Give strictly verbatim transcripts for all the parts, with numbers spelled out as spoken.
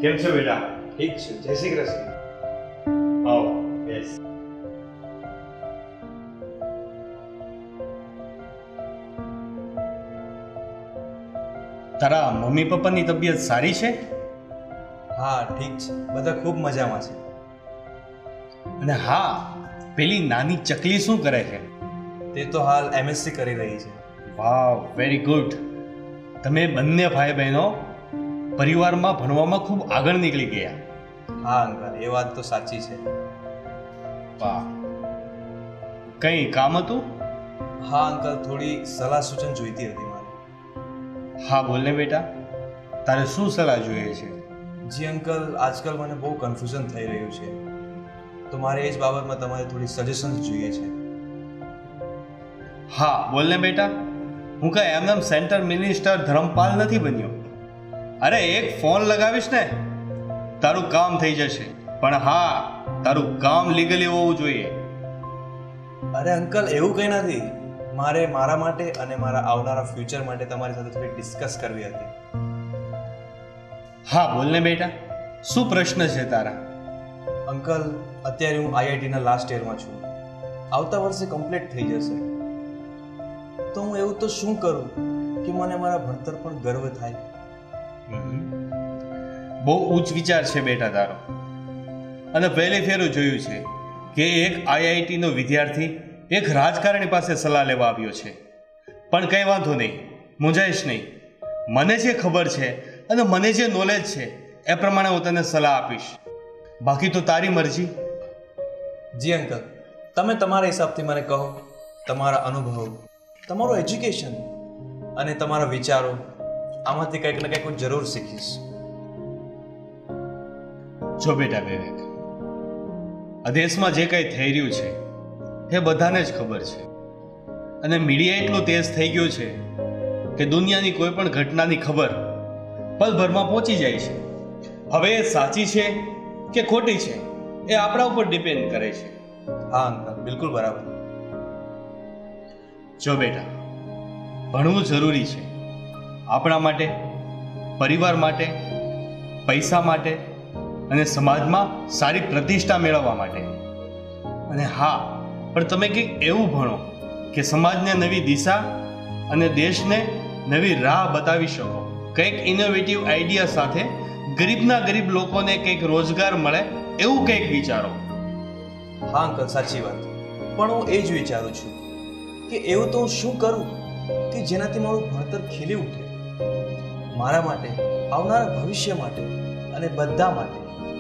કેમ છે બેટા? ઠીક છે. જય શ્રી કૃષ્ણ. આવો બેસ. તારા મમ્મી પપ્પાની તબિયત સારી છે? હા ઠીક છે, બધા ખૂબ મજામાં છે. અને હા, પેલી નાની ચકલી શું કરે છે? તે તો હાલ એમએસસી કરી રહી છે. Wow, very good. તમે બંને ભાઈ બહેનો પરિવારમાં ભણવામાં ખૂબ આગળ નીકળી ગયા. હા અંકલ, એ વાત તો સાચી છે. વાહ. કઈ કામ હતું? હા અંકલ, થોડી સલાહ સૂચન જોઈતી હતી મારે. હા બોલને બેટા, તારે શું સલાહ જોઈએ છે? જી અંકલ, આજકાલ મને બહુ કન્ફ્યુઝન થઈ રહ્યું છે, તો મારે એ જ બાબતમાં તમારે થોડી સજેશન્સ જોઈએ છે. હા બોલને બેટા, હું કઈ એમનેમ સેન્ટર મિનિસ્ટર ધર્મપાલ નથી બન્યો. અરે એક ફોન લગાવીશ ને તારું કામ થઈ જશે. પણ હા, તારું કામ લીગલી હોવું જોઈએ. અરે અંકલ, એવું કંઈ નથી. મારે મારા માટે અને મારા આવનારા ફ્યુચર માટે તમારી સાથે થોડી ડિસ્કસ કરવી હતી. હા બોલને બેટા, શું પ્રશ્ન છે તારા? અંકલ, અત્યારે હું આઈઆઈટીના લાસ્ટ યરમાં છું. આવતા વર્ષે કમ્પ્લીટ થઈ જશે. તો હું એવું તો શું કરું કે મને મારા ભણતર પર ગર્વ થાય? બહુ ઉચ્ચ વિચાર છે બેટા તારો. અને પહેલી ફેરું જોયું છે કે એક આઈઆઈટીનો વિદ્યાર્થી એક રાજકારણી પાસે સલાહ લેવા આવ્યો છે. પણ કંઈ વાંધો નહીં, મૂંઝાઈશ નહીં. મને જે ખબર છે અને મને જે નોલેજ છે એ પ્રમાણે હું તને સલાહ આપીશ. બાકી તો તારી મરજી. જી અંકલ, તમે તમારા હિસાબથી મને કહો. તમારા અનુભવ, તમારું એજ્યુકેશન અને તમારા વિચારો, આમાંથી કંઈક ને કંઈક હું જરૂર શીખીશ. જો બેટા વિવેક, આ દેશમાં જે કંઈ થઈ રહ્યું છે એ બધાને જ ખબર છે. અને મીડિયા એટલું તેજ થઈ ગયું છે કે દુનિયાની કોઈ પણ ઘટનાની ખબર પલભરમાં પહોંચી જાય છે. હવે એ સાચી છે કે ખોટી છે એ આપણા ઉપર ડિપેન્ડ કરે છે. હા અંકલ, બિલકુલ બરાબર. જો બેટા, ભણવું જરૂરી છે આપણા માટે, પરિવાર માટે, પૈસા માટે અને સમાજમાં સારી પ્રતિષ્ઠા મેળવવા માટે. અને હા, પણ તમે કંઈક એવું ભણો કે સમાજને નવી દિશા અને દેશને નવી રાહ બતાવી શકો. કંઈક ઇનોવેટિવ આઈડિયા સાથે ગરીબના ગરીબ લોકોને કંઈક રોજગાર મળે એવું કંઈક વિચારો. હા અંકલ, સાચી વાત. પણ હું એ જ વિચારું છું કે એવું તો હું શું કરું કે જેનાથી મારું ભણતર ખીલી ઉઠે, મારા માટે, આવનારા ભવિષ્ય માટે અને બધા માટે.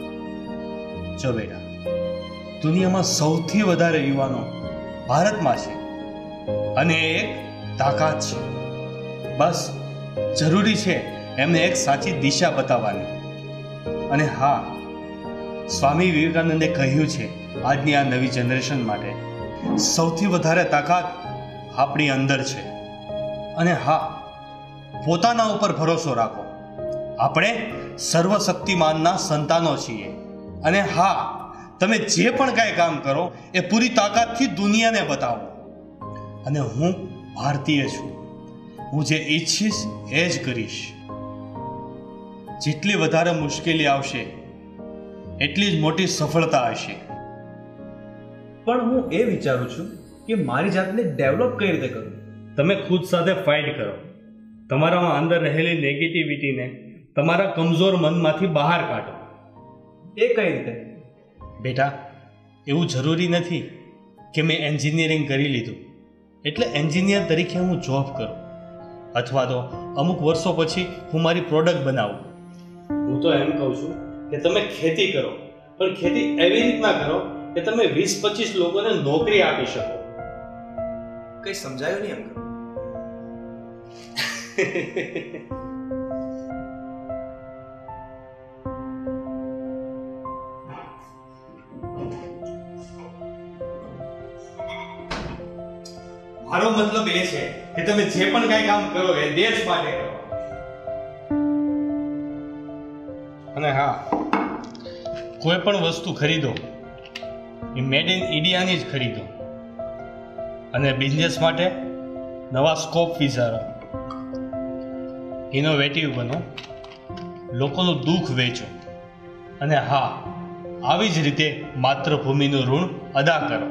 જો બેટા, દુનિયામાં સૌથી વધારે યુવાનો ભારતમાં છે અને એ એક તાકાત છે. બસ જરૂરી છે એમને એક સાચી દિશા બતાવવાની. અને હા, સ્વામી વિવેકાનંદે કહ્યું છે આજની આ નવી જનરેશન માટે સૌથી વધારે તાકાત આપણી અંદર છે. અને હા, પોતાના ઉપર ભરોસો રાખો. આપણે સર્વશક્તિમાનના સંતાનો છીએ. અને હા, તમે જે પણ કાંઈ કામ કરો એ પૂરી તાકાતથી દુનિયાને બતાવો. અને હું ભારતીય છું, હું જે ઈચ્છીશ એ જ કરીશ. જેટલી વધારે મુશ્કેલી આવશે એટલી જ મોટી સફળતા હશે. પણ હું એ વિચારું છું કે મારી જાતને ડેવલપ કઈ રીતે કરું? તમે ખુદ સાથે ફાઇટ કરો. તમારામાં અંદર રહેલી નેગેટિવિટીને તમારા કમજોર મનમાંથી બહાર કાઢો. એ કઈ રીતે? બેટા, એવું જરૂરી નથી કે મેં એન્જિનિયરિંગ કરી લીધું એટલે એન્જિનિયર તરીકે હું જોબ કરું અથવા તો અમુક વર્ષો પછી હું મારી પ્રોડક્ટ બનાવું. હું તો એમ કહું છું કે તમે ખેતી કરો, પણ ખેતી એવી રીતના કરો કે તમે વીસ પચીસ લોકોને નોકરી આપી શકો. કઈ સમજાયું નહીં અંકલ. મારો મતલબ એ છે કે તમે જે પણ કાંઈ કામ કરો એ દેશ માટે કરો. અને હા, કોઈ પણ વસ્તુ ખરીદો એ મેડ ઇન ઇન્ડિયાની જ ખરીદો. અને બિઝનેસ માટે નવા સ્કોપ વિચારો. ઇનોવેટિવ બનો, લોકોનું દુઃખ વેચો અને હા, આવી જ રીતે માતૃભૂમિનું ઋણ અદા કરો.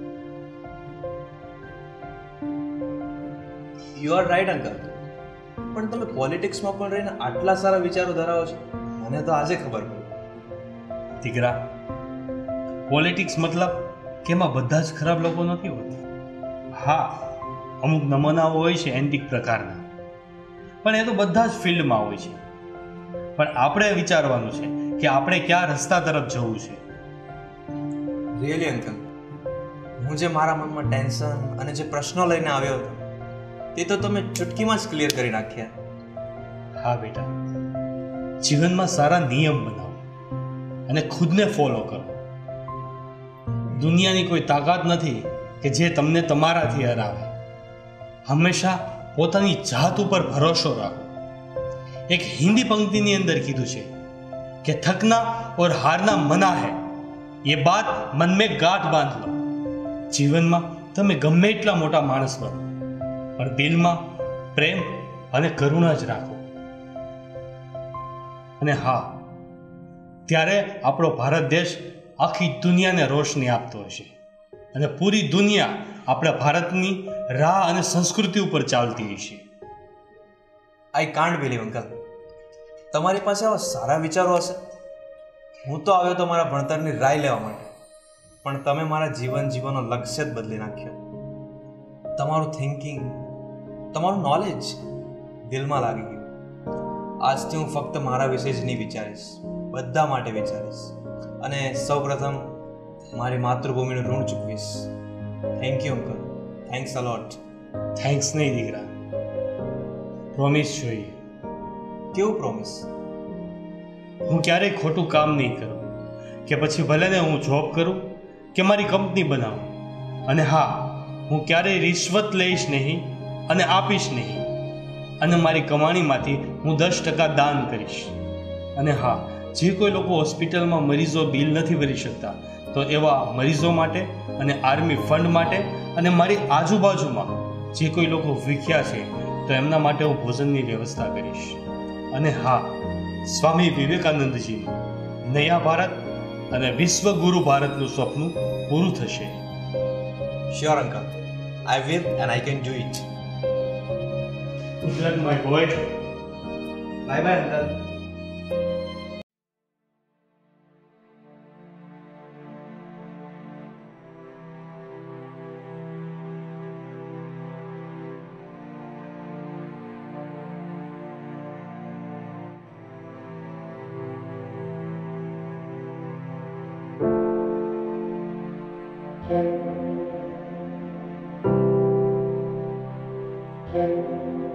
You are right uncle. પણ તમે પોલિટિક્સમાં પણ રહીને આટલા સારા વિચારો ધરાવો છો, મને તો આજે ખબર પડી. દીકરા, પોલિટિક્સ મતલબ કે એમાં બધા જ ખરાબ લોકો નથી હોતા. હા, અમુક નમૂનાઓ હોય છે એન્ટિક પ્રકારના, પણ એ તો બધા જ ફિલ્ડમાં હોય છે. પણ આપણે વિચારવાનું છે કે આપણે કયા રસ્તા તરફ જવું છે. રિયલી અંકલ, હું જે મારા મનમાં ટેન્શન અને જે પ્રશ્નો લઈને આવ્યો હતો તે તો તમે ચૂટકીમાં જ ક્લિયર કરી નાખ્યા. હા બેટા, જીવનમાં સારા નિયમ બનાવો અને ખુદને ફોલો કરો. દુનિયાની કોઈ તાકાત નથી કે જે તમને તમારાથી હરાવે. હંમેશા પોતાની જાત ઉપર ભરોસો રાખો. એક હિન્દી પંક્તિની અંદર કીધું છે કે થકના ઓર હારના મના હૈ, ये बात मन में गांठ बांध लो. જીવનમાં તમે ગમે એટલા મોટા માણસ બનો, પણ દિલમાં પ્રેમ અને કરુણા જ રાખો. અને હા, ત્યારે આપણો ભારત દેશ આખી દુનિયાને રોશની આપતો હશે અને પૂરી દુનિયા આપણા ભારતની રાહ અને સંસ્કૃતિ ઉપર ચાલતી હશે. આઈ કાન્ટ બિલીવ અંકલ, તમારી પાસે આવા સારા વિચારો હશે. હું તો આવ્યો તો મારા ભણતરની રાય લેવા માટે, પણ તમે મારા જીવન જીવનનો લક્ષ્ય જ બદલી નાખ્યો. તમારું થિંકિંગ, તમારું નોલેજ દિલમાં લાગી ગયું. આજથી હું ફક્ત મારા વિશે જ નહીં વિચારીશ, બધા માટે વિચારીશ. અને સૌપ્રથમ મારી માતૃભૂમિનું ઋણ ચૂકવીશ. Thank you uncle, thanks a lot. Thanks નહીં દીકરા, પ્રોમિસ જોઈએ. કેવું પ્રોમિસ? હું ક્યારેય ખોટું કામ નહીં કરું, કે પછી ભલે ને હું જોબ કરું કે મારી કંપની બનાવું. અને હા, હું ક્યારેય રિશ્વત લઈશ નહીં અને આપીશ નહીં. અને મારી કમાણીમાંથી હું દસ ટકા દાન કરીશ. અને હા, જે કોઈ લોકો હોસ્પિટલમાં મરીઝો બિલ નથી ભરી શકતા, તો એવા મરીઝો માટે અને આર્મી ફંડ માટે અને મારી આજુબાજુમાં જે કોઈ લોકો ભૂખ્યા છે તો એમના માટે હું ભોજનની વ્યવસ્થા કરીશ. અને હા, સ્વામી વિવેકાનંદજીનું નયા ભારત અને વિશ્વગુરુ ભારતનું સ્વપ્ન પૂરું થશે. Sure uncle, I will and I can do it. Good luck my boy. Bye bye uncle. Thank you.